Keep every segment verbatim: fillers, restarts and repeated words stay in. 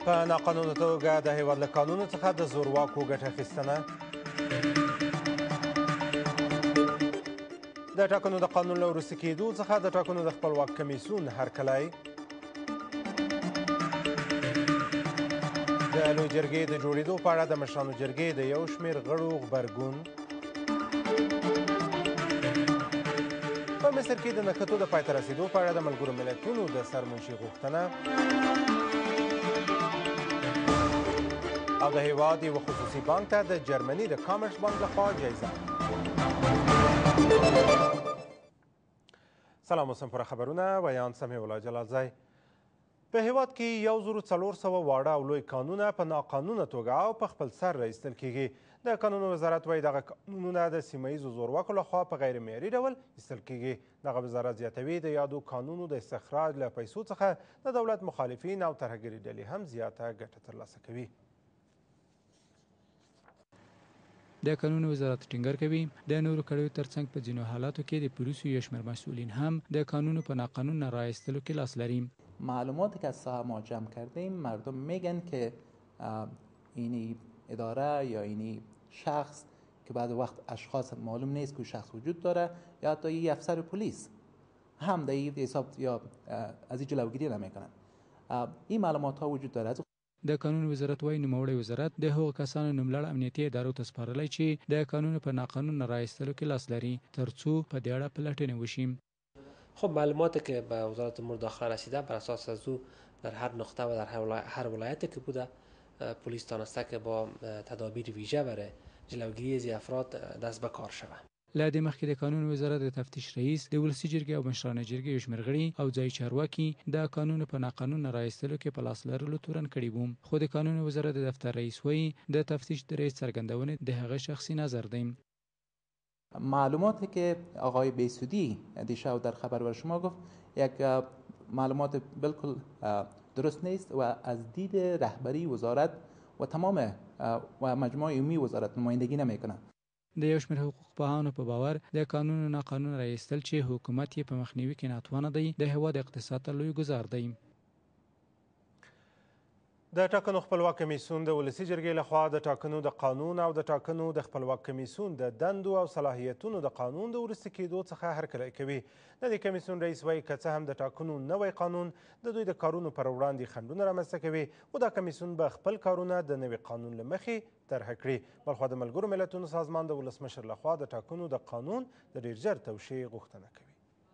په ناقانونه توګه د هیواد له قانونو څخه د زورواکو ګټه اخیستنه، د ټاکنو د قانون له وروستي کېدو څخه د ټاکنو د خپلواک کمیسیون هرکلی، د لوی جرګې د جوړېدو په اړه د مشرانو جرګې د یو شمېر غړو غبرګون، په مصر کې د نښتو د پای ته رسېدو په اړه د ملګرو ملتونو د سرمنشي غوښتنه، او د هیواد یوه خصوصي بانک ته د جرمني د کامرس بانک لخوا جایزه. سلام اوسم پوره خبرونه ویان سمیع الله جلالزی. په هیواد کې یو زرو څلور سوه واړه او لوی کانونه په ناقانونه توګه او په خپل سر راایستل کیږي. د قانونو وزارت وایي دغه قانونونه د سیمه ییزو زورواکو لخوا په غیر معیاري ډول ایستل کیږي. دغه وزارت زیاتوي د یادو قانونو د استخراج له پیسو څخه د دولت مخالفین او ترهګري ډلې هم زیاته ګټه ترلاسه کوي. د قانون وزارت ټینګار کوي د نورو کړیو ترڅنګ په ځینو حالاتو کې د پولیسو یو شمېر مسئولین هم د قانونو په ناقانونه رایستلو کې لاس لري. معلوماتی که از ساحه ما جمع کردیم مردم میگن که اینی اداره یا اینی شخص که بعد وقت اشخاص معلوم نیست که شخص وجود داره یا حتی یک افسر پلیس هم در این حساب یا از این جلوگیری نمیکنن. این معلومات ها وجود داره. د قانون وزارت وایي نوموړی وزارت د هغو کسانو نوملړ امنیتي ادارو ته سپارلی چې د قانون په ناقانونه رایستلو کې لاس لري ترڅو په دې اړه پلټنې وشي. خب معلوماتی که به وزارت امور داخله رسیده بر اساس از او در هر نقطه و در هر ولایتی که بوده پلیس تانسته که با تدابیر ویژه برای جلوگیری از افراد دست به کار شود. له دې مخکې د قانون وزارت د تفتیش رئیس د ولسي جرګې او مشرانو جرګې یو شمېر غړي او ځایي چارواکي د قانون په ناقانونه رایستلو کې په لاس لرلو تورن کړي وو. خو د قانون وزارت د دفتر رئیس وایي د تفتیش د رئیس څرګندونې د هغه شخصي نظر دی. معلوماتی که آقای بیسودی دیشب در خبر بر شما گفت یک معلومات بالکل درست نیست و از دید رهبری وزارت و تمام و مجموعه عمومی وزارت نمایندگی نمیکنه. د یو شمېر حقوق پوهانو په باور د قانون ناقانونه رایستل چې حکومت یې په مخنیوي کې ناتوانه دی د هیواد اقتصاد ته لوی ګزار دی. د ټاکنو خپلواک کمیسیون د ولسي جرګې لخوا د ټاکنو د قانون او د ټاکنو د خپلواک کمیسیون د دندو او صلاحیتونو د قانون د وروستي کېدو څخه هرکلی کوي. د دې کمیسیون رئیس وایي که څه هم د ټاکنو نوی قانون د دوی د کارونو پر وړاندې خنډونه رامنځته کوي خو دا کمیسیون به خپل کارونه د نوي قانون له مخې طرحه کړي. بلخوا د ملګرو ملتونو سازمان د ولسمشر لخوا د ټاکنو د قانون د ډېر ژر توشیح غوښتنه کوي.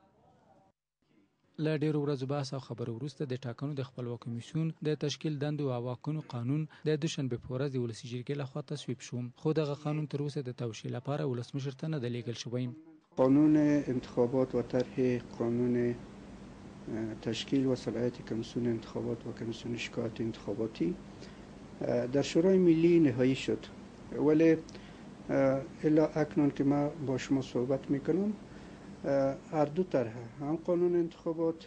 له ډېرو ورځو بحث او خبرو وروسته د ټاکنو د خپلواک کمیسیون د تشکیل دندو او واکونو قانون د دوشنبې په ورځ د ولسي جرګې لخوا تصویب شو خو دغه قانون تر اوسه د توشیح لپاره ولسمشر ته نه دی لیږل شوی. قانون انتخابات و طرح قانون تشکیل و صلاحیت کمیسیون انتخابات و کمیسیون شکایت انتخاباتی در شورای ملی نهایی شد ولی الا اکنون که ما با شما صحبت میکنم هر دو طرح هم قانون انتخابات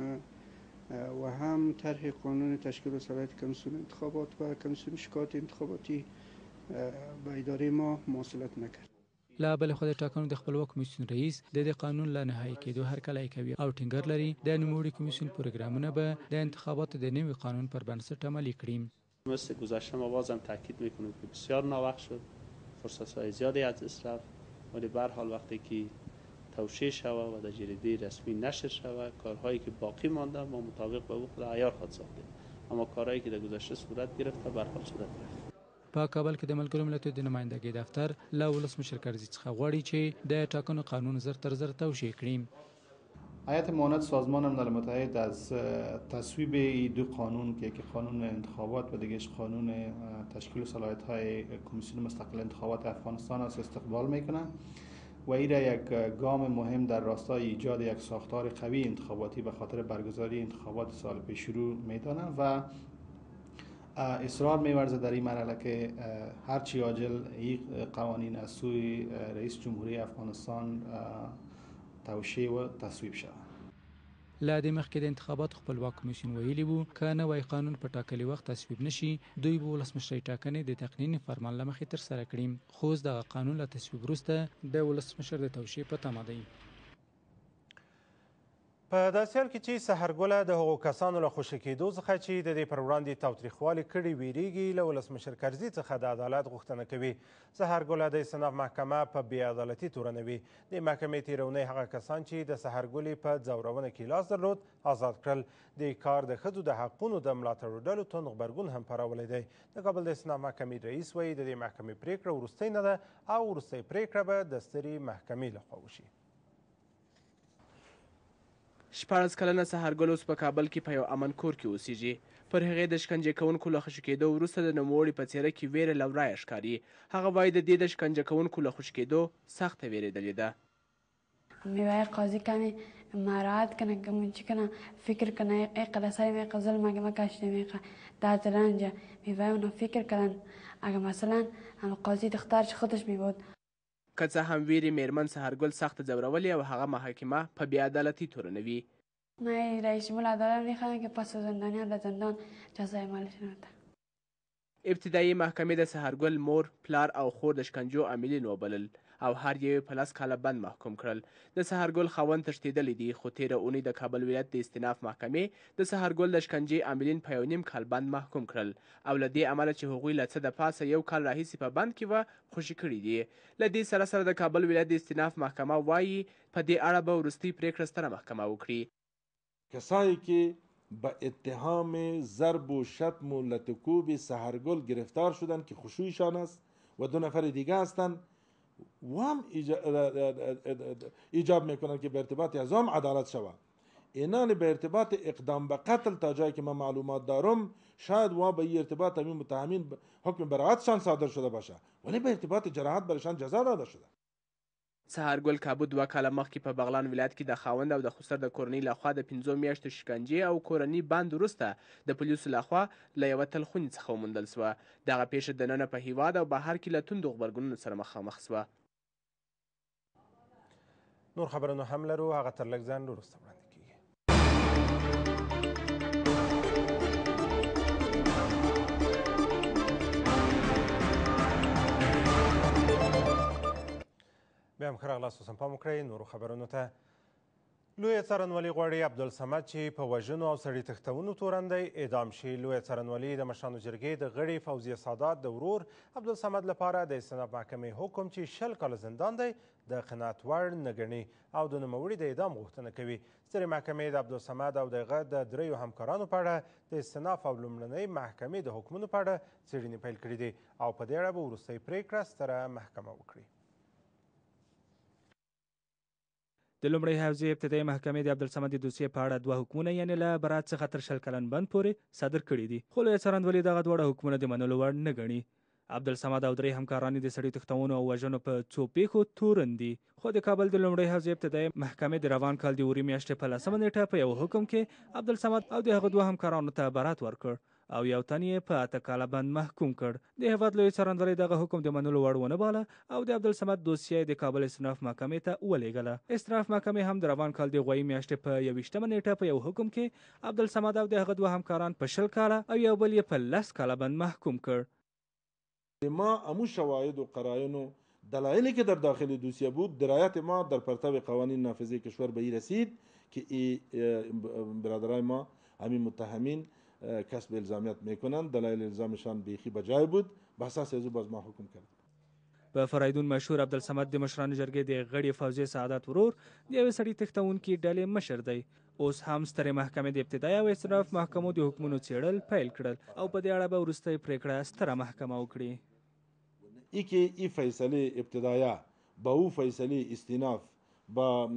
و هم طرح قانون تشکیل و صلاحیت کمیسیون انتخابات و کمیسیون شکایت انتخاباتی به اداره ما مواصلت نکرد. لا بل خو د ټاکنو د خپلواک کمیسیون رئیس د دې قانون له نهایی کېدو هرکلی کوي او ټینګار لري د نوموړي کمیسیون پروګرامونه به د انتخاباتو د نوي قانون پر بنسټ عملي کړي. مثل گذشته ما بازم تاکید میکنیم که بسیار ناوقت شد، فرصت‌های زیادی از دست رفت ولی به هر حال وقتی که توشیح شود و در جریده رسمی نشر شود کارهایی که باقی مانده ما مطابق به او خود عیار خواهد ساختیم اما کارهایی که در گذشته صورت گرفته به هر حال صورت گرفت. په کابل کې د ملګرو ملتونو د نمایندګۍ دفتر له ولسمشر کرزي څخه غواړي چې د ټاکنو قانون زر تر زر توشیح کړي. هیئت معاونت سازمان ملل متحد از تصویب این دو قانون که یکی قانون انتخابات و دیگهش قانون تشکیل و صلاحیت‌های کمیسیون مستقل انتخابات افغانستان است استقبال میکنند و این را یک گام مهم در راستای ایجاد یک ساختار قوی انتخاباتی به خاطر برگزاری انتخابات سال پیش رو میدانند و اصرار می‌ورزد در این مرحله که هرچی عاجل این قوانین از سوی رئیس جمهوری افغانستان توشیح و تصویب شود. له دې مخکې د انتخاباتو خپلواک کمیسیون ویلي وو که نوی قانون په ټاکلي وخت تصویب نشي دوی به ولسمشرۍ ټاکنې د تقنیني فرمان له مخې ترسره کړي خو اوس دغه قانون له تصویب وروسته د ولسمشر د توشیح په تمه دی. په داسې حال کې چې سحرګله د هغو کسانو له خوشي کېدو څخه چې د دې پر وړاندې تاوتریخوالي کړي ویریږي له ولسمشر کرزي څخه د عدالت غوښتنه کوي. سحرګله د استناف محکمه په بې عدالتي تورنوي. د محکمې تېره اونۍ هغه کسان چې د سحرګلې په ځورونه کې لاس درلود آزاد کړل. د کار د ښځو د حقونو د ملاتړو ډلو توند غبرګون هم پارولی دی. د کابل د استناف محکمې رئیس وایي د دې محکمې پرېکړه وروستۍ نه ده او وروستۍ پرېکړه به د سترې محکمې لخوا وشي. شپاړس کلنه سحرګل اوس په کابل کې په یو امن کور کې اوسیږي. پر هغې د شکنجه کوونکو له خوشي کېدو وروسته د نوموړي په څېره کې ویره له ورایه ښکاري. هغه وایي د دې د شکنجه کوونکو له خوشي کېدو سخته ویرېدلې ده. میوای قاضی کنه مراعات کنه که کنه فکر کنه اقلا سعی میقه ظلم اگه ما کشته میقه در دلنجا میوای اونا فکر کنن اگه مثلا هم قاضی دخترش خودش میبود. که څه هم ویرې میرمن سحرګل سخته ځورولې او هغه محاکمه په بې عدالتي تورنوي. من رئیس جمهور عدالت میخوام که پس زندانیان در زندان جزای مالشون بده. ابتدایي محکمې د سحرګل مور پلار او خور د شکنجو عاملین وبلل او هر یو په لس کاله بند محکوم کړل. د سحرګل خاوند تښتېدلی دی خو تېره اونۍ د کابل ولایت د استناف محکمې د سحرګل د شکنجې عاملین په یو نیم کال بند محکوم کړل او له دې امله چې هغوی له څه د پاسه یو کال راهیسې په بند کې وه خوشي کړي دي. له دې سره سره د کابل ولایت د استناف محکمه وایي په دې اړه به وروستۍ پرېکړه ستره محکمه وکړي. کسایی که به اتهام ضرب و شتم و لطکوب سحرگل گرفتار شدند که خشوعشان است و دو نفر دیگه هستند و هم ایجاب میکنند که به ارتباط از هم عدالت شود. اینان به ارتباط اقدام به قتل تا جایی که من معلومات دارم شاید و به این ارتباط همین متهمین حکم براعتشان صادر شده باشه ولی به ارتباط جراحت برشان جزا داده شده. سحرګل کابو دوه کاله مخکې په بغلان ولایت کې د خاوند او د خسر د کورنۍ لخوا د پنځو میاشتو شکنجې او کورني بند وروسته د پولیسو لخوا له یوه تلخوني څخه وموندل سوه. دغه پیښه دننه په هیواد او بهر کې له توندو غبرګونونو سره مخامخ سوه. نور خبرونه هم لرو هغه تر لږ ځنډ وروسته وړاندې کیږي. بیا هم ښه راغلاست. اوس هم پام وکړئ نورو خبرونو ته. لویه څارنوالي غواړي عبدالصمد چې په وژنو او سړي تښتونو تورندی اعدام شي. لویه څارنوالي د مشرانو جرګې د غړي فوزیه سادات د ورور عبدالصمد لپاره د استناف محکمې حکم چې شل کاله زندان دی د قناعت وړ نه ګڼي او د نوموړي د اعدام غوښتنه کوي. سترې محکمې د عبدالصمد او د هغه د دریو همکارانو په اړه د استناف او لومړنۍ محکمې د حکمونو په اړه څېړنې پیل کړي دي او په دې اړه به وروستۍ پرېکړه ستره محکمه وکړي. د لومړۍ حوزې ابتدایي محکمې د عبدالصمد د دوسیې په اړه دوه حکمونه یعنې له برات څخه تر شل کلن بند پورې صادر کړي دي خو لویه څارنوالي دغه دواړه حکمونه د منلو وړ نه ګڼي. عبدالصمد او درې همکاران د سړي تښتونو او وژنو په څو پیښو تورن دي خو د کابل د لومړۍ حوزې ابتدایي محکمې د روان کال د اوري میاشتې په لسمه نیټه په یو حکم کې عبدالصمد او د هغه دوه همکارانو ته برات ورکړ او یو تن یې په اته کاله بند محکوم کړ. د هیواد لوی څارنوالۍ دغه حکم د منلو وړ ونه باله او د عبدالصمد دوسیه د کابل استناف محکمې ته ولېږله. استناف محکمې هم د روان کال د غوایي میاشتې په یویشتمه نیټه په یو حکم کې عبدالصمد او د هغه دوه همکاران په شل کاله او یو بل یې په لس کاله بند محکوم کړ. ما امو شواهد و قرائن و دلایلی که در داخل دوسیه بود درایت ما در پرتو قوانین نافذه کشور به این رسید که ای برادرای ما همین متهمین کسب الزامیت میکنند. دلایل الزامشان بیخی بجای بود به اساس از او باز ما حکم کرد. په فرایدون مشهور عبدالصمد د مشرانو جرګې د غړي فوزیه سعادت ورور د یوې سړي تښتونکي ډلې مشر دی. اوس هم سترې محکمې د ابتدایي او استناف محکمو د حکمونو څېړل پیل کړل او په دې اړه به وروستۍ پرېکړه ستره محکمه وکړي. ای که ای فیصله ابتدایه با او فیصله استناف با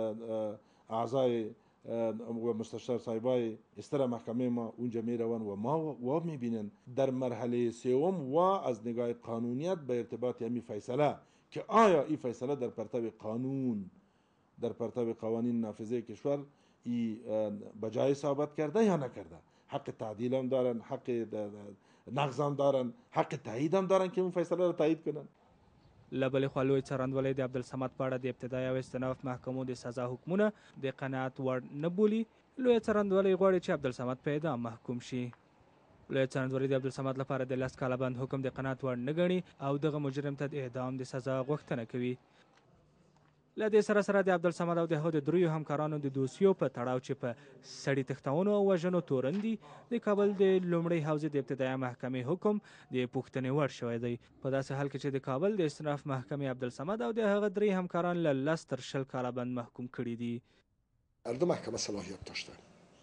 اعضای و مستشار صاحبای استر محکمه ما اونجا می روان و ما و میبینن در مرحله سوم و از نگاه قانونیت به ارتباط همی فیصله که آیا این فیصله در پرتو قانون در پرتو قوانین نافذه کشور ای بجای ثابت کرده یا نکرده. حق تعدیل هم دارن، حق نقض هم دارن، حق تایید هم دارن که اون فیصله رو تایید کنن. له بلې خوا لوی څارنوالۍ د عبدالصمد په اړه د ابتدایي او استناف محکمو د سزا حکمونه د قناعت وړ نه بولي. لوی څارنوالۍ غواړي چې عبدالصمد په اعدام محکوم شي. لوی څارنوالۍ د عبدالصمد لپاره د لس کاله بند حکم د قناعت وړ نه ګڼي او دغه مجرم ته د اعدام د سزا غوښتنه کوي. له دې سره سره د عبدالصمد او د هغه د دریو همکارانو د دوسیو په تړاو چې په سړي تښتونو او وژنو تورن دي د کابل د لومړۍ حوزې د ابتدایه محکمې حکم د پوښتنې وړ شوی دی. په داسې حال کې چې د کابل د استئناف محکمې عبدالصمد او د هغه درې همکاران له لس تر شل کاله بند محکوم کړي دي. هر دو محکمه صلاحیت داشتن،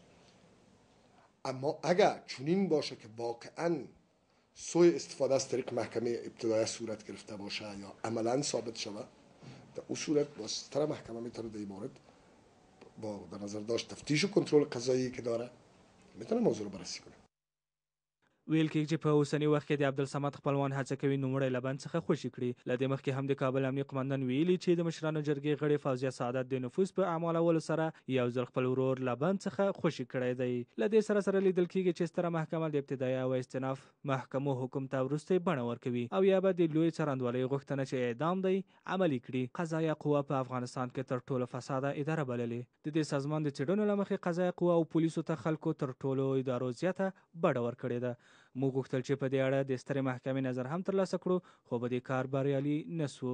اما اگر چنین باشه که واقعا سوء استفاده از طریق محکمه ابتدایه صورت گرفته باشه یا عملا ثابت شود، در اون صورت بازتر محکمه میتونه در این مورد با در نظر داشت تفتیش و کنترل قضایی که داره میتونه موضوع رو بررسی کنه. ویل کېږي چې په اوسني وخت کې د عبدالصمد خپلوان هڅه کوي نوموړی له بند څخه خوشي کړي. له دې مخکې هم د کابل امنیه قمندان ویلي چې د مشرانو جرګې غړي فوزیه سعادت د نفوذ په اعمالولو سره یو ځل خپل ورور له بند څخه خوشي کړی دی. له دې سره سره لیدل کېږي چې ستره محکمه د ابتدایه او استئناف محکمو حکم ته وروستی بڼه ورکوي او یا به د لوی څرنګوالۍ غوښتنه چې اعدام دی عملي کړي. قضایه قوه په افغانستان کې تر ټولو فساده اداره بللې. د دې سازمان د څېړنو له مخې قضایه قوه او پولیسو ته خلکو تر ټولو ادارو زیاته بډه ورکړې ده. موږ غوښتل چې په دې اړه د سترې محکمې نظر هم ترلاسه کړو، خو په دې کار بریالي نه سو.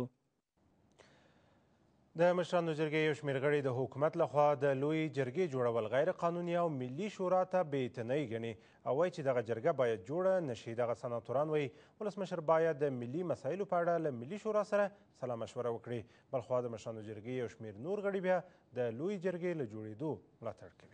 د مشرانو جرګې یو شمېر غړي د حکومت لخوا د لوی جرګې جوړول غیر قانوني او ملي شورا ته بې اعتنایي ګڼي او وایي چې دغه جرګه باید جوړه نشي. دغه سناتوران وایي ولسمشر باید د ملي مسایلو په اړه له ملي شورا سره سلا مشوره وکړي. بلخوا د مشرانو جرګې یو شمېر نور غړي بیا د لوی جرګې له جوړېدو ملاتړ کوي.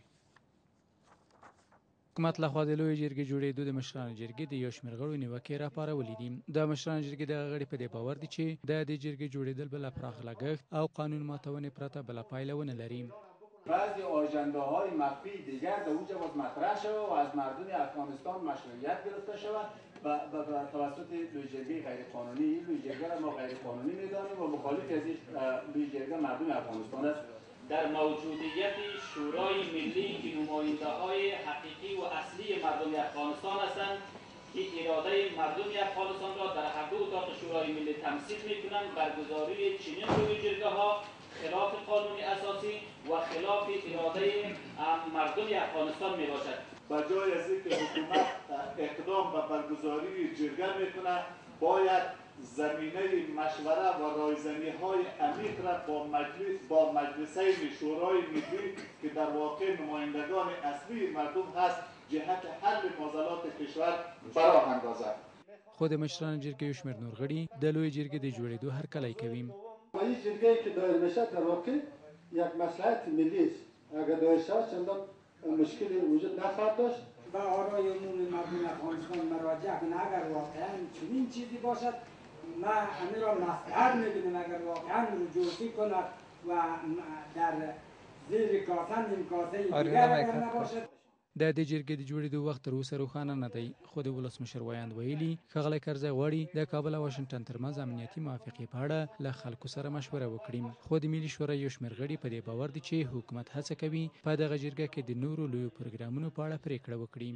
حکومت لخوا د لوی جرګې جوړېدو د مشرانو جرګې د یو شمېر غړو نیوکې راپارولې دي. د مشرانو جرګې دغه غړي په دې باور دي چې د دې جرګې جوړېدل به له پراخ لګښت او قانون ماتونې پرته بله پایله ونه لري. بعضی آژنده های مخفی دیگر در اونجا باز مطرح شود و از مردم افغانستان مشروعیت گرفته شود و توسط لوی جرگه غیر قانونی. لوی جرگه را ما غیر قانونی میدانیم و مخالف از لوی جرگه مردم افغانستان است. در موجودیت شورای ملی که نماینده های حقیقی و اصلی مردم افغانستان هستند که اراده مردم افغانستان را در هر دو اتاق شورای ملی تمثیل میکنند، برگزاری چنین روی جرگه ها خلاف قانون اساسی و خلاف اراده مردم افغانستان می باشد. بجای از اینکه حکومت اقدام به برگزاری جرگه میکنه، باید زمینه مشوره و رایزنی های عمیق را با مجلس با مجلسین شورای ملی که در واقع نمایندگان اصلی مردم هست جهت حل معضلات کشور براه اندازد. خود مشران جرګې یو شمېر نور غړي د لوی جرګې د جوړېدو هرکلی کوي. این جرگه که دایر میشه در واقع یک مصلحت ملی است. اگر دایر شود چندان مشکلی وجود نخواهد داشت. و آرای عموم مردم افغانستان مراجعه کنه. اگر واقعا چنین چیزی باشد ما همین را مصلحت می‌بینیم اگر واقعا رجوعی کند و در زیر کاسه نیم کاسه دیگر اگر نباشد. د دې جرګې د جوړېدو وخت تر اوسه روښانه نه دی، خو د ولسمشر ویاند ویلي ښاغلی کرزی غواړي د کابل او واشنګټن ترمنځ امنیتي موافقې په اړه له خلکو سره مشوره وکړي. خو د ملي شورا یو شمېر غړي په دې باور دي چې حکومت هڅه کوي په دغه جرګه کې د نورو لویو پروګرامونو په اړه پرېکړه وکړي.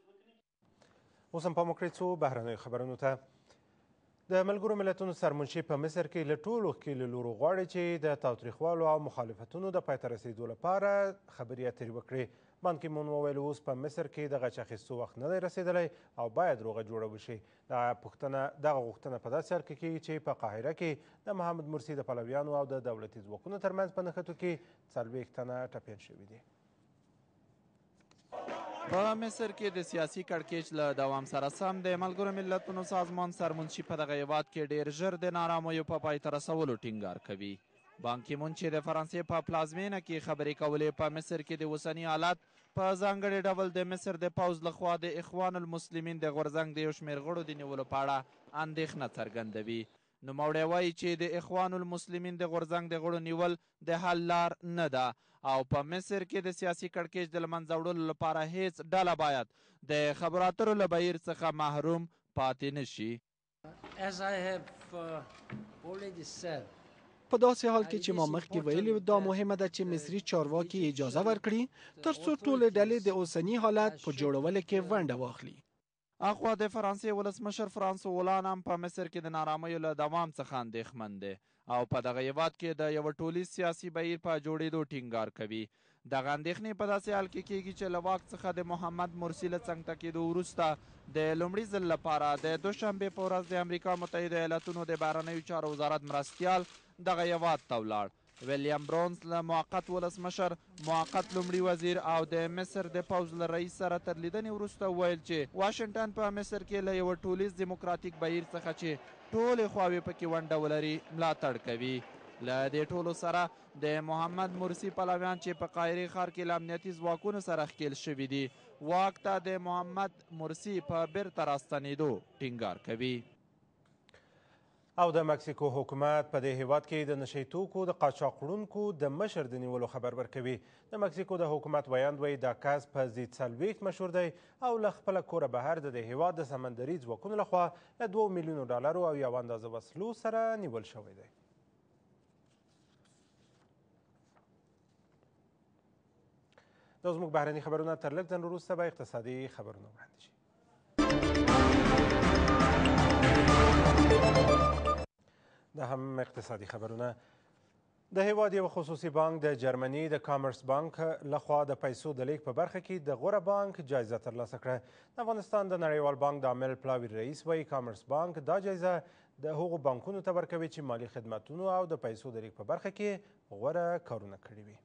اوس هم پام وکړئ څو بهرنیو خبرونو ته. د ملګرو ملتونو سرمنشي په مصر کې له ټولو ښکېلو لورو غواړي چې د تاوتریخوالو او مخالفتونو د پای ته رسېدو لپاره خبرې اترې وکړي. بان کی مون وویل اوس په مصر کې دغه چا اخیستو وخت نه دی رسېدلی او باید روغه جوړه وشي. دغه پوښتنه دغه غوښتنه په داسې حال کې کېږي چې په قاهره کې د محمد مرسي د پلویانو او د دولتي ځواکونو ترمنځ په نښتو کې څلوېښت تنه ټپیان شوي دي. په مصر کې د سیاسي کړکېچ له دوام سره سم د ملګرو ملتونو سازمان سرمنشي په دغه هیواد کې ډېر ژر د نارامیو په پای ته رسولو ټینګار کوي. بان کی مون چې د فرانسې په پلازمینه کې خبرې کولې په مصر کې د اوسني حالت په ځانګړي ډول د مصر د پوځ لخوا د اخوان المسلمین د غورځنګ د یو شمېر غړو د نیولو په اړه اندېښنه څرګندوي. نوموړی وایي چې د اخوان المسلمین د غورځنګ د غړو نیول د حل لار نه ده او په مصر کې د سیاسي کړکېچ د له منځه وړلو لپاره هیڅ ډله باید د خبرو اترو له بهیر څخه محروم پاتې نه شي. په داسې حال کې چې ما مخکې ویلي دا مهمه ده چې مصري چارواکي اجازه ورکړي تر څو ټولې ډلې د اوسني حالت په جوړولو کې ونډه واخلي. اخوا د فرانسې ولسمشر فرانسو هولان هم په مصر کې د نارامیو له دوام څخه اندېښمن دی او په دغه هیواد کې د یوه ټولیز سیاسي بهیر په جوړېدو ټینګار کوي. دغه اندېښنې په داسې حال کې کېږي چې له واک څخه د محمد مرسي له څنګ ته کېدو وروسته د لومړي ځل لپاره د دوشنبې په ورځ د امریکا متحده ایالتونو د بهرنیو چارو وزارت مرستیال دغه هیواد ته ولاړ ویلیام برونز له موقت ولسمشر، موقت لومړي وزیر او د مصر د پوځ له رئیس سره تر لیدنې وروسته وویل چې واشنګټن په مصر کې له یوه ټولیز دیموکراتیک بهیر څخه چې ټولې خواوې پکې ونډه ولري ملاتړ کوي. له دې ټولو سره د محمد مرسي پلویان چې په قاهرې ښار کې له امنیتي ځواکونو سره ښکېل شوي دي، واک ته د محمد مرسي په بیرته راستنېدو ټینګار کوي. او د مکسیکو حکومت په دې هیواد کې د نشي توکو د قاچاق وړونکو د مشر د نیولو خبر ورکوي. د مکسیکو د حکومت ویاند وایي دا کس په زید څلوېښت مشهور دی او له خپله کوره بهر د دې هیواد د سمندري ځواکونو لخوا له دوو میلیونو ډالرو او یو اندازه وسلو سره نیول شوی دی. دا زموږ بهرني خبرونه تر لږ ځنډ وروسته به اقتصادي خبرونه وړاندې شي. دا هم اقتصادي خبرونه. د هیواد یو خصوصي بانک د جرمني د کامرس بانک لخوا د پیسو د لیږد په برخه کې د غوره بانک جایزه ترلاسه کړه. د افغانستان د نړیوال بانک د عامل پلاوي رئیس وایي کامرس بانک دا جایزه د هغو بانکونو ته ورکوي چې مالي خدمتونو او د پیسو د لیږد په برخه کې غوره کارونه کړي وي.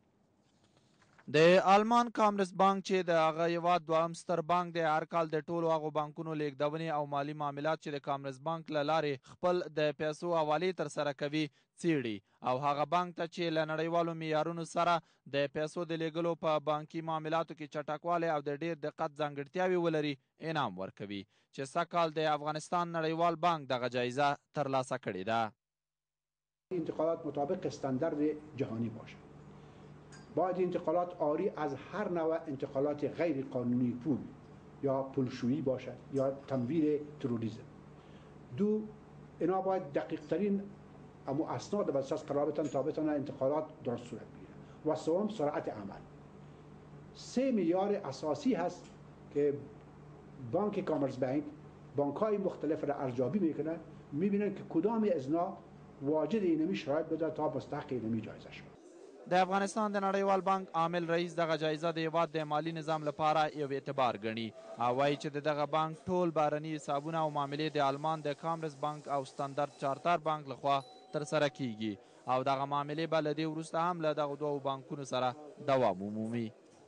د آلمان کامرس بانک چې د هغه هیواد دوهم ستر بانک دی، هر کال د ټولو هغو بانکونو لیږدونې او مالي معاملات چې د کامرس بانک له لارې خپل د پیسو حوالې ترسره کوي څیړي او هغه بانک ته چې له نړیوالو معیارونو سره د پیسو د لیږلو په بانکي معاملاتو کې چټکوالی او د ډیر دقت ځانګړتیاوې ولري انعام ورکوي، چې سږکال د افغانستان نړیوال بانک دغه جایزه ترلاسه کړې ده. انتقالات مطابق استاندارد جهانی باشد. باید انتقالات عاری از هر نوع انتقالات غیر قانونی پول یا پولشویی باشد یا تمویل تروریسم. دو، اینا باید دقیق ترین اما اسناد بر اساس قرار بتن تا بتونه انتقالات درست صورت بگیره. و سوم سرعت عمل. سه معیار اساسی هست که بانک کامرس بانک بانک های مختلف را ارزیابی میکنه، میبینن که کدام ازنا واجد اینمی شرایط بده تا مستحق اینمی جایزه شد. د افغانستان د نړیوال بانک عامل رئیس دغه جایزه د هیواد د مالی نظام لپاره یو اعتبار ګڼي او وایي چې د دغه بانک ټول بهرني حسابونه او معاملې د آلمان د کامرس بانک او ستاندرد چارتر بانک لخوا ترسره کیږي او دغه معاملې به له دې وروسته هم له دغو دوو بانکونو سره دوام ومومي.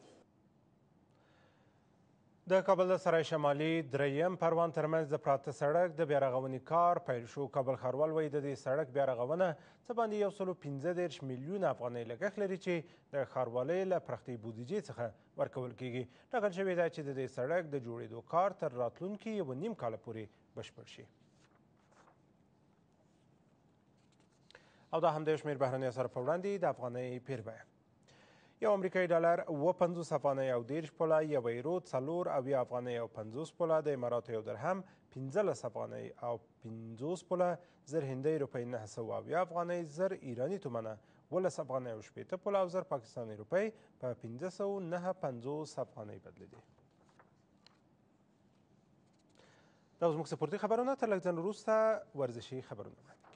د کابل د سرای شمالي دریم پروان ترمنځ د پراته سړک د بیارغونې کار پیل شو. کابل ښاروال وایي د دې سړک بیارغونه څه باندې یو سلو پنځه دېرش میلیونه افغانۍ لګښت لري چې د ښاروالۍ له پرختي بودیجې څخه ورکول کیږي. ټاکل شوې ده چې د دې سړک د جوړېدو کار تر راتلونکي یوه نیم کاله پورې بشپړ شي. او دا هم د یو شمېر بهرني اثارو په وړاندې د افغانۍ پیربیه. یو امریکایي ډالر اوه پنځوس افغانۍ او دېرش پوله، یو یورو څلور اویا افغانۍ او پنځوس پوله، د اماراتو یو درهم پنځلس افغانۍ او پنځوس پوله، زر هندۍ روپۍ نهه سوه اویا افغانۍ، زر ایراني تومنه ولس افغانۍ او شپېته پوله او زر پاکستاني روپۍ په پنځه سوه نهه پنځوس افغانۍ بدلېدي. دا زموږ سپورتي خبرونه. تر لږ ځنډ وروسته ورزشي خبرونه وړاندې کېږي.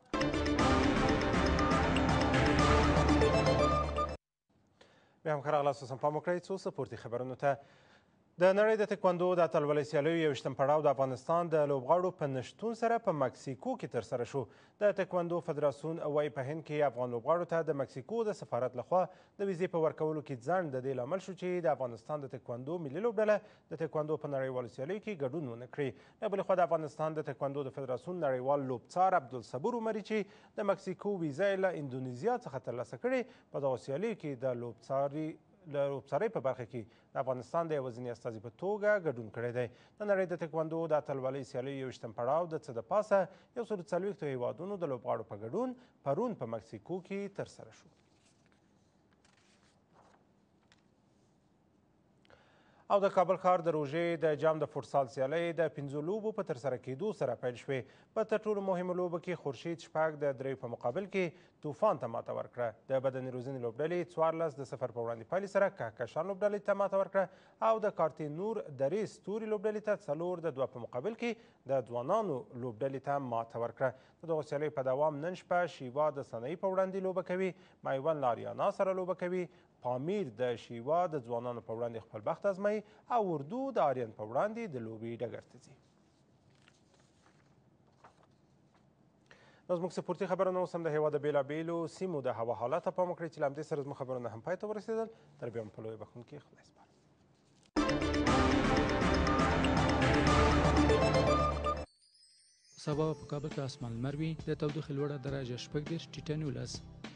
بیا هم ښه راغلاست. اوس هم پام وکړئ څو سپورتي خبرونو ته. د نړۍ د تکواندو د اتلولۍ سیالیو یوویشتم پړاو د افغانستان د لوبغاړو په نشتون سره په مکسیکو کې ترسره شو. د تکواندو فدراسیون وایي په هند کې افغان لوبغاړو ته د مکسیکو د سفارت لخوا د ویزې په ورکولو کې ځنډ د دې لامل شو چې د افغانستان د تکواندو ملي لوبډله د تکواندو په نړیوالو سیالیو کې ګډون ونه کړي. له بلې خوا د افغانستان د تکواندو د فدراسیون نړیوال لوبڅار عبدالصبور عمري چې د مکسیکو ویزه یې له اندونیزیا څخه ترلاسه کړې، په دغو سیالیو کې د لوبڅاري له لوبڅارۍ په برخه کې د افغانستان د یوازیني استازي په توګه ګډون کړی دی. د نړۍ د تکواندو د اتلولۍ سیالیو یوویشتم پړاو د څه د پاسه یو سلو څلوېښتو هیوادونو د لوبغاړو په ګډون پرون په مکسیکو کې ترسره شو. او د کابل ښار د روژې د جام د فوټسال سیالۍ د پنځو لوبو په ترسره کېدو سره پیل شوې. په تر ټولو مهمو لوبو کې خورشید شپږ د دریو په مقابل کې طوفان ته ماته ورکړه. د بدني روزنې لوبډلې څوارلس د صفر په وړاندې پایلې سره کهکشان لوبډلې ته ماته ورکړه او د کارتین نور درې ستوري لوبډلې ته څلور د دوه په مقابل کې د ځوانانو لوبډلې ته ماته ورکړه. د دغو سیالیو په دوام نن شپه شیوا د سنایي په وړاندې لوبه کوي، میوند له آریانا سره لوبه کوي، پامیر د شیوا د ځوانانو په وړاندې خپل بخت ازمایي او اردو د آریان په وړاندې د لوبې ډګر ته ځي. نو زموږ سپورتي خبرونه اوس هم د هېواد د بېلابېلو سیمو د هوا حالات ته پام وکړئ چې له همدې سره زموږ خبرونه هم پای ته ورسېدل. تر بیا هم په لویه بښونکي خدای سپارم. سبا په کابل کې اسمان لمر وي، د تودوخې لوړه درجه شپږ دېرش ټیټه نولس.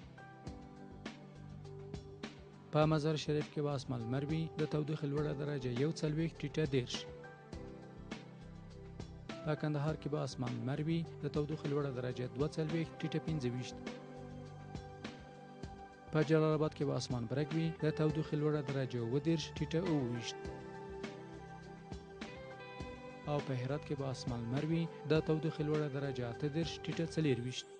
په مزار شریف کې به اسمان لمر وي، د تودوخې لوړه درجه یو څلوېښت ټیټه دېرش. په کندهار کې به اسمان لمر وي، د تودوخې لوړه درجه دوه څلوېښت ټیټه پنځه ویشت. په جلال آباد کې به اسمان برګ وي، د تودوخې لوړه درجه اووه دېرش ټیټه اووه ویشت. او په هرات کې به اسمان لمر وي، د تودوخې لوړه درجه اته دېرش ټیټه څلېرویشت.